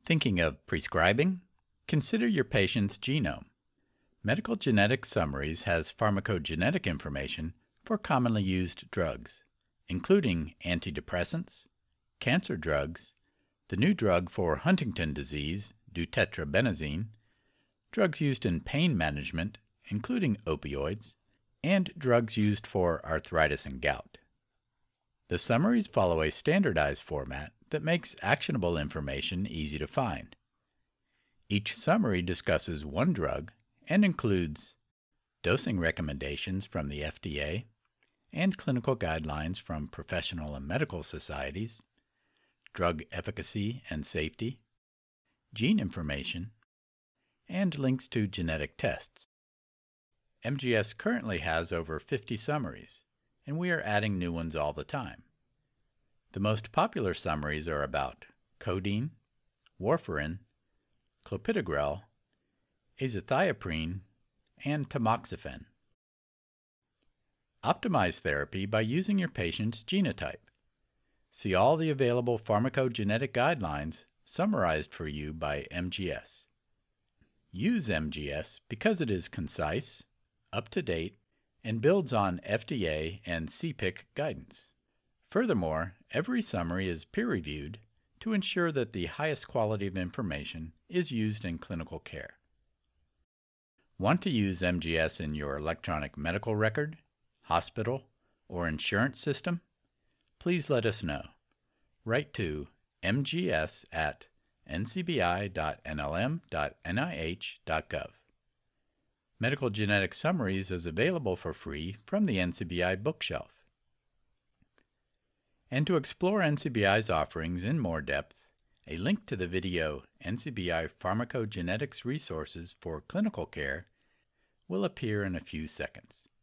Thinking of prescribing? Consider your patient's genome. Medical Genetics Summaries has pharmacogenetic information for commonly used drugs, including antidepressants, cancer drugs, the new drug for Huntington disease, deutetrabenazine, drugs used in pain management, including opioids, and drugs used for arthritis and gout. The summaries follow a standardized format that makes actionable information easy to find. Each summary discusses one drug and includes dosing recommendations from the FDA and clinical guidelines from professional and medical societies, drug efficacy and safety, gene information, and links to genetic tests. MGS currently has over 50 summaries, and we are adding new ones all the time. The most popular summaries are about codeine, warfarin, clopidogrel, azathioprine, and tamoxifen. Optimize therapy by using your patient's genotype. See all the available pharmacogenetic guidelines summarized for you by MGS. Use MGS because it is concise, up-to-date, and builds on FDA and CPIC guidance. Furthermore, every summary is peer-reviewed to ensure that the highest quality of information is used in clinical care. Want to use MGS in your electronic medical record, hospital, or insurance system? Please let us know. Write to mgs@ncbi.nlm.nih.gov. Medical Genetics Summaries is available for free from the NCBI bookshelf. And to explore NCBI's offerings in more depth, a link to the video NCBI Pharmacogenetics Resources for Clinical Care will appear in a few seconds.